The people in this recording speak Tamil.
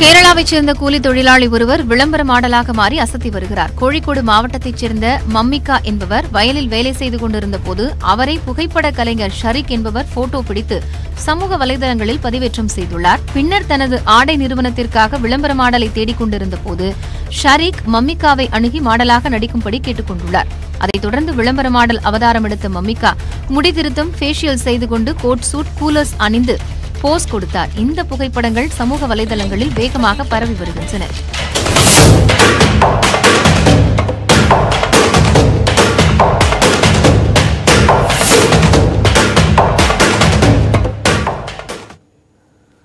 கேரளாவைச் சேர்ந்த கூலி தொழிலாளி ஒருவர் விளம்பர மாடலாக மாறி அசத்தி வருகிறார். கோழிக்கோடு மாவட்டத்தைச் சேர்ந்த மம்மிகா என்பவர் வயலில் வேலை செய்து கொண்டிருந்த போது அவரை புகைப்பட கலைஞர் ஷரீக் என்பவர் போட்டோ பிடித்து சமூக வலைதளங்களில் பதிவேற்றம் செய்துள்ளார். பின்னர் தனது ஆடை நிறுவனத்திற்காக விளம்பர மாடலை தேடிக் கொண்டிருந்த போது ஷரீக் மம்மிகாவை அணுகி மாடலாக நடிக்கும்படி கேட்டுக் கொண்டுள்ளார். அதைத் தொடர்ந்து விளம்பர மாடல் அவதாரம் எடுத்த மம்மிகா முடிதிருத்தம், ஃபேஷியல் செய்து கொண்டு கோட் சூட், கூலர்ஸ் அணிந்து போஸ் கொடுத்தார். இந்த புகைப்படங்கள் சமூக வலைதளங்களில் வேகமாக பரவி வருகின்றன.